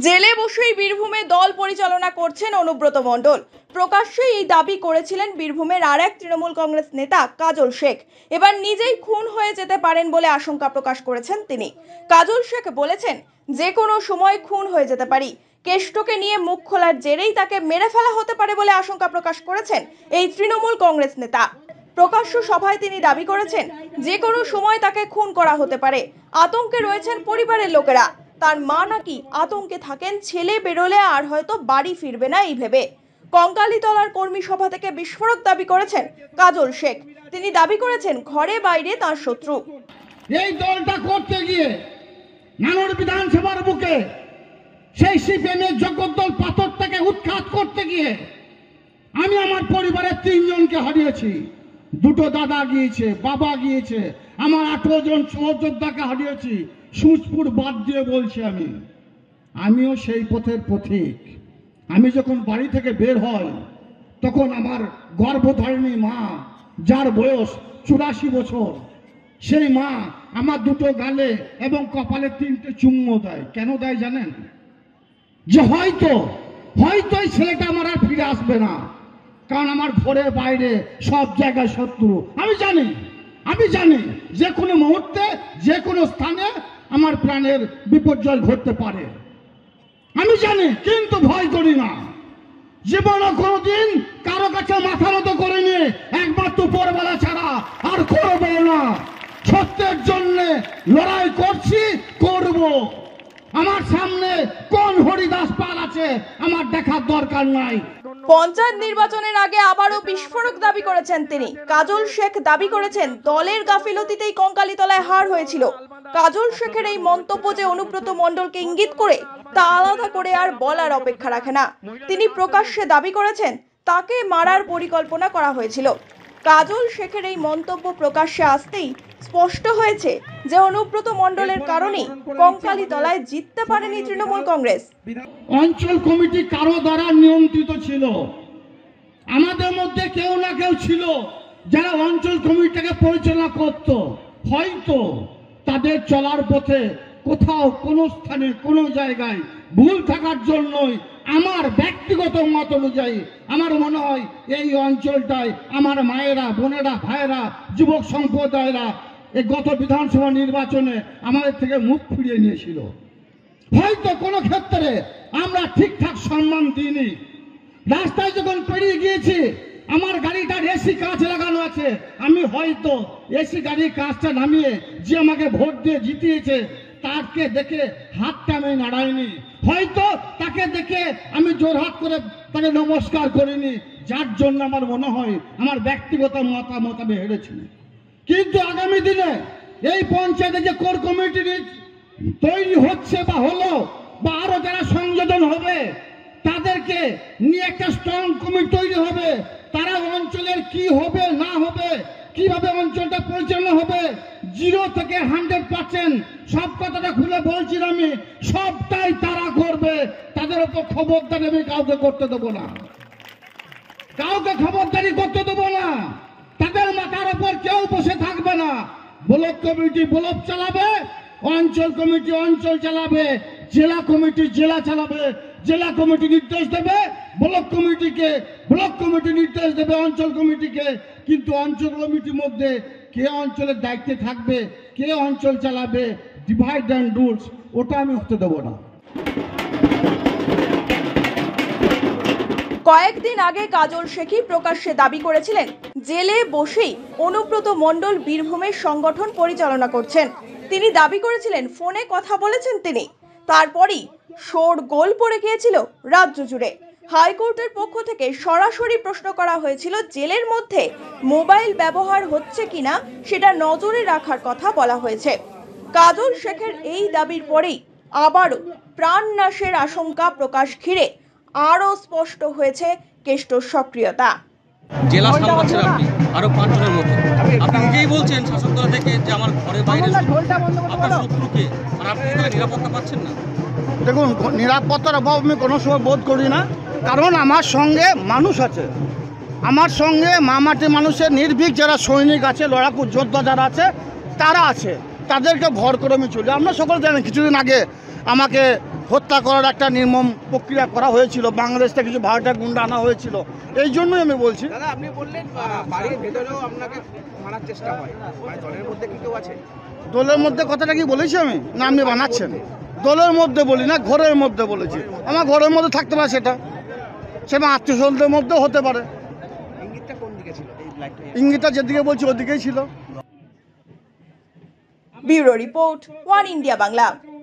জেলে বসেই বীরভূমে দল পরিচালনা করছেন অনুব্রত মণ্ডল। প্রকাশ্যে এই দাবি করেছিলেন বীরভূমের আরেক তৃণমূল কংগ্রেস নেতা কাজল শেখ। এবার নিজেই খুন হয়ে যেতে পারেন বলে আশঙ্কা প্রকাশ করেছেন তিনি। কাজল শেখ বলেছেন, যে কোনো সময় খুন হয়ে যেতে পারি। কেষ্টকে নিয়ে মুখ খোলার জেরেই তাকে মেরে ফেলা হতে পারে বলে আশঙ্কা প্রকাশ করেছেন এই তৃণমূল কংগ্রেস নেতা। প্রকাশ্য সভায় তিনি দাবি করেছেন, যে কোনো সময় তাকে খুন করা হতে পারে। আতঙ্কে রয়েছেন পরিবারের লোকেরা। তার মা নাকি আতঙ্কে থাকেন, ছেলে বেরোলে আর হয়তো বাড়ি ফিরবে না এই ভেবে। কঙ্কালীতলার কর্মী সভা থেকে বিস্ফোরক দাবি করেছেন কাজল শেখ। তিনি দাবি করেছেন, ঘরে বাইরে তার শত্রু। এই দলটা করতে গিয়ে নানুর বিধানসভার বুকে সেই সিপিএমের জগদ্দল পাথর থেকে উৎখাত করতে গিয়ে আমি আমার পরিবারের 3 জনকে হারিয়েছি। 2 দাদা গিয়েছে, বাবা গিয়েছে, আমার 18 জন সহযোদ্ধাকে হারিয়েছি। সুচপুর বাদ দিয়ে বলছি আমিও সেই পথের পথিক। আমি যখন বাড়ি থেকে বের হই তখন আমার গর্ভধারিণী মা, যার বয়স 84 বছর, সেই মা আমার 2 গালে এবং কপালে 3টে চুম্বো দেয়। কেন দেয় জানেন? যে হয়তো এই ছেলেটা আমার আর ফিরে আসবে না, কারণ আমার ঘরে বাইরে সব জায়গায় শত্রু। আমি জানি যে কোনো মুহূর্তে যে কোনো স্থানে আমার প্রাণের বিপর্যয় ঘটতে পারে। আমি জানি, কিন্তু ভয় করি না। জীবনে কোনোদিন কারো কাছে মাথা নত করিনি, একমাত্র উপরওয়ালা ছাড়া আর করবো না। সত্যের জন্য লড়াই করছি, করব। আমার সামনে কোন হরিদাস পাল আছে আমার দেখার দরকার নাই। পঞ্চায়েত নির্বাচনের আগে আবারও বিস্ফোরক দাবি করেছেন তিনি। কাজল শেখ দাবি করেছেন, দলের গাফিলতিতেই কঙ্কালীতলায় হার হয়েছিল। কাজল শেখের এই মন্তব্য যে অনুব্রত মণ্ডলকে ইঙ্গিত করে, তা আলাদা করে আর বলার অপেক্ষা রাখে না। তিনি প্রকাশ্যে দাবি করেছেন, তাকে মারার পরিকল্পনা করা হয়েছিল। কাজল শেখের এই মন্তব্য প্রকাশ্যে আসতেই স্পষ্ট হয়েছে যে অনুব্রত মণ্ডলের কারণেই কঙ্কালীতলায় জিততে পারেনি তৃণমূল কংগ্রেস। অঞ্চল কমিটি কারো দ্বারা নিয়ন্ত্রিত ছিল। আমাদের মধ্যে কেউ না কেউ ছিল যারা অঞ্চল কমিটিটাকে পরিচালনা করত। হয়তো তাদের চলার পথে কোথাও কোনো স্থানে কোনো জায়গায় ভুল থাকার জন্যই আমার ব্যক্তিগত মত অনুযায়ী আমার মনে হয় এই অঞ্চলটায় আমার মায়েরা, বোনেরা, ভাইয়েরা, যুবক সম্প্রদায়েরা এই গত বিধানসভা নির্বাচনে আমাদের থেকে মুখ ফিরিয়ে নিয়েছিল। হয়তো কোনো ক্ষেত্রে আমরা ঠিকঠাক সম্মান দিইনি। রাস্তায় যখন পেরিয়ে গিয়েছি, আমার গাড়িটার এসি কাঁচ লাগানো আছে, আমি হয়তো এসি গাড়ির কাঁচটা নামিয়ে যে আমাকে ভোট দিয়ে জিতিয়েছে তাকে দেখে হাতটা আমি নাড়াইনি। হয়তো তাকে দেখে আমি জোরহাত করে তাকে নমস্কার করিনি, যার জন্য আমার মনে হয় আমার ব্যক্তিগত মতামত আমি হেরেছি। কিন্তু আগামী দিনে এই পঞ্চায়েতে যে কোর কমিটি তৈরি হচ্ছে বা হলো, বা আরো যারা সংযোজন হবে, তাদেরকে নিয়ে একটা স্ট্রং কমিটি তৈরি হবে। তারা অঞ্চলের কি হবে না হবে, কিভাবে অঞ্চলটা পরিচালনা হবে, 0 থেকে 100% সব কথাটা খুলে বলছি আমি, সবটাই তারা করবে। তাদের উপর খবরদারি আমি কাউকে করতে দেবো না, কাউকে খবরদারি করতে দেবো না। তাদের মাথার উপর কেউ বসে থাকবে না। ব্লক কমিটি ব্লক চালাবে, অঞ্চল কমিটি অঞ্চল চালাবে, জেলা কমিটি জেলা চালাবে, জেলা কমিটি নির্দেশ দেবে ব্লক কমিটিকে, ব্লক কমিটি নির্দেশ দেবে অঞ্চল কমিটিকে। কিন্তু অঞ্চল কমিটির মধ্যে কে অঞ্চলের দায়িত্বে থাকবে, কে অঞ্চল চালাবে, ডিভাইড অ্যান্ড রুলস, ওটা আমি হতে দেবো না। কয়েকদিন আগে কাজল শেখই প্রকাশ্যে দাবি করেছিলেন, জেলে বসেই অনুব্রত মণ্ডল বীরভূমের সংগঠন পরিচালনা করছেন। তিনি দাবি করেছিলেন, ফোনে কথা বলেছেন তিনি। তারপরই শোরগোল পড়ে গিয়েছিল রাজ্য জুড়ে। হাইকোর্টের পক্ষ থেকে সরাসরি প্রশ্ন করা হয়েছিল, জেলের মধ্যে মোবাইল ব্যবহার হচ্ছে কিনা সেটা নজরে রাখার কথা বলা হয়েছে। কাজল শেখের এই দাবির পরেই আবারও প্রাণনাশের আশঙ্কা প্রকাশ ঘিরে আরো স্পষ্ট হয়েছে কেষ্টর সক্রিয়তা। জেলা সাংবাদিক আপনি আরো 5 জনের মতো, আপনি নিজেই বলছেন শাসক দল থেকে যে আমার ঘরে বাইরে আপনার শত্রুকে, আর আপনি নিরাপত্তা পাচ্ছেন না। দেখুন, নিরাপত্তার অভাব আমি কোনো সময় বোধ করি না, কারণ আমার সঙ্গে মানুষ আছে, আমার সঙ্গে মামাটি মানুষের নির্ভীক যারা সৈনিক আছে, লড়াকু যোদ্ধা যারা আছে, তারা আছে। তাদেরকে ভর করে আমি চলি। আমরা সকলে জানেন, কিছুদিন আগে আমাকে হত্যা করার একটা নির্মম প্রক্রিয়া করা হয়েছিল, বাংলাদেশ থেকে কিছু ভারতীয় গুন্ডা আনা হয়েছিল। এই জন্যই আমি বলছি। দাদা আপনি বললেন বাড়ির ভেতরেও আপনাকে মারার চেষ্টা হয়, মানে দলের মধ্যে কি কেউ আছে? দলের মধ্যে কথাটা কি বলেছি আমি, না আপনি বানাচ্ছেন? দলের মধ্যে বলি না, ঘরের মধ্যে বলেছি। আমার ঘরের মধ্যে থাকতে পারে, সেটা আত্মীয় স্বজনদের মধ্যেও হতে পারে। ইঙ্গিতটা কোন দিকে ছিল এই লাইটটা? ইঙ্গিতটা যেদিকে বলছি ওদিকেই ছিল। Bureau report, one India Bangla.